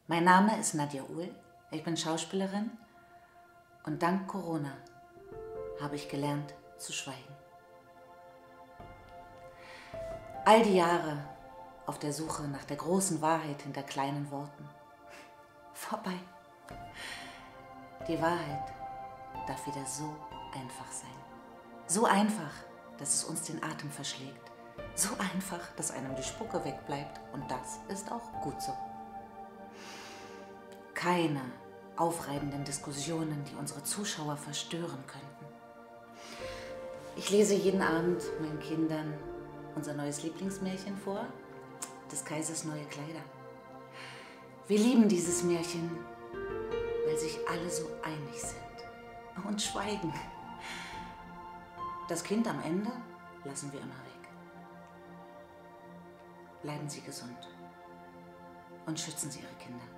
Mein Name ist Nadja Uhl, ich bin Schauspielerin und dank Corona habe ich gelernt zu schweigen. All die Jahre auf der Suche nach der großen Wahrheit hinter kleinen Worten. Vorbei. Die Wahrheit darf wieder so einfach sein. So einfach, dass es uns den Atem verschlägt. So einfach, dass einem die Spucke wegbleibt. Und das ist auch gut so. Keine aufreibenden Diskussionen, die unsere Zuschauer verstören könnten. Ich lese jeden Abend meinen Kindern unser neues Lieblingsmärchen vor, des Kaisers neue Kleider. Wir lieben dieses Märchen, weil sich alle so einig sind und schweigen. Das Kind am Ende lassen wir immer weg. Bleiben Sie gesund und schützen Sie Ihre Kinder.